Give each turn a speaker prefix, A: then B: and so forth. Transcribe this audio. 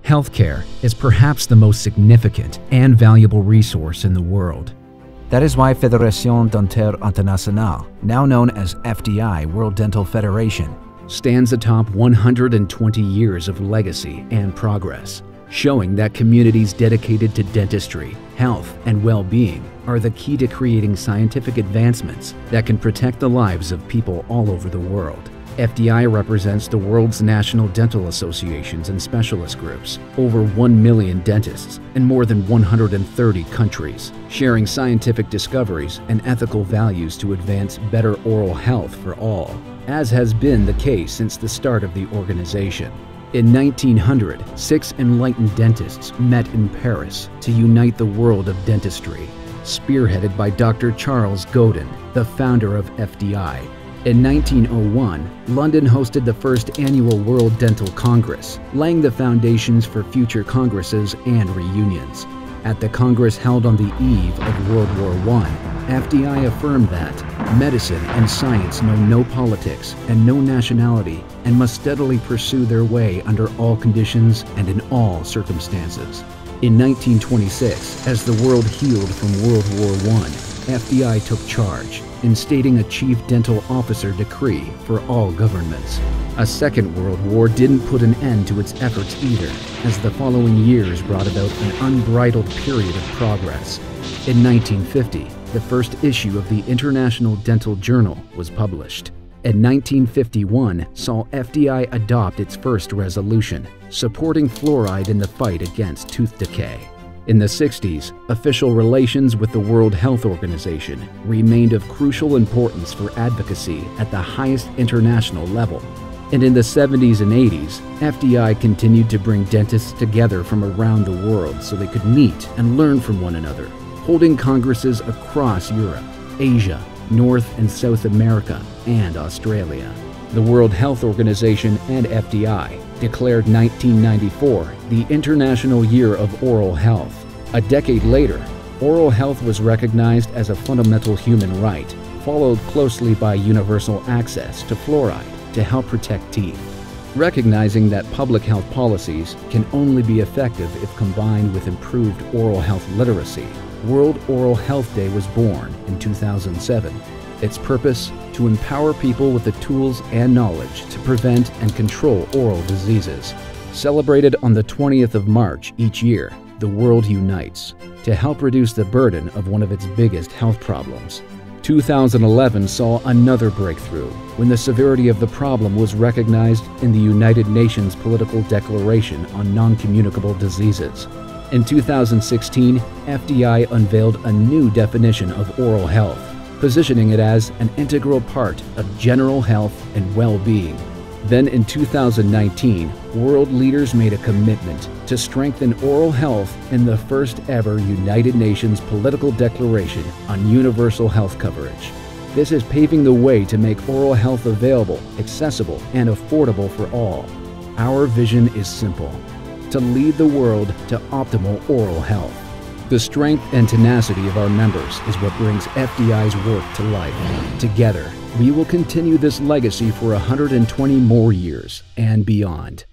A: Healthcare is perhaps the most significant and valuable resource in the world.
B: That is why Fédération Dentaire Internationale, now known as FDI, World Dental Federation,
A: stands atop 120 years of legacy and progress, showing that communities dedicated to dentistry, health, and well-being are the key to creating scientific advancements that can protect the lives of people all over the world. FDI represents the world's national dental associations and specialist groups, over 1 million dentists in more than 130 countries, sharing scientific discoveries and ethical values to advance better oral health for all, as has been the case since the start of the organization. In 1900, 6 enlightened dentists met in Paris to unite the world of dentistry, spearheaded by Dr. Charles Godin, the founder of FDI. In 1901, London hosted the first annual World Dental Congress, laying the foundations for future congresses and reunions. At the Congress held on the eve of World War I, FDI affirmed that medicine and science know no politics and no nationality and must steadily pursue their way under all conditions and in all circumstances. In 1926, as the world healed from World War I, FDI took charge, instating a Chief Dental Officer decree for all governments. A Second World War didn't put an end to its efforts either, as the following years brought about an unbridled period of progress. In 1950, the first issue of the International Dental Journal was published. And 1951 saw FDI adopt its first resolution, supporting fluoride in the fight against tooth decay. In the 60s, official relations with the World Health Organization remained of crucial importance for advocacy at the highest international level. And in the 70s and 80s, FDI continued to bring dentists together from around the world so they could meet and learn from one another, holding congresses across Europe, Asia, North and South America, and Australia. The World Health Organization and FDI declared 1994 the International Year of Oral Health. A decade later, oral health was recognized as a fundamental human right, followed closely by universal access to fluoride to help protect teeth. Recognizing that public health policies can only be effective if combined with improved oral health literacy, World Oral Health Day was born in 2007. Its purpose: to empower people with the tools and knowledge to prevent and control oral diseases. Celebrated on the 20th of March each year, the world unites to help reduce the burden of one of its biggest health problems. 2011 saw another breakthrough when the severity of the problem was recognized in the United Nations Political Declaration on Non-Communicable Diseases. In 2016, FDI unveiled a new definition of oral health, positioning it as an integral part of general health and well-being. Then in 2019, world leaders made a commitment to strengthen oral health in the first ever United Nations Political Declaration on Universal Health Coverage. This is paving the way to make oral health available, accessible, and affordable for all. Our vision is simple: to lead the world to optimal oral health. The strength and tenacity of our members is what brings FDI's work to life. Together, we will continue this legacy for 120 more years and beyond.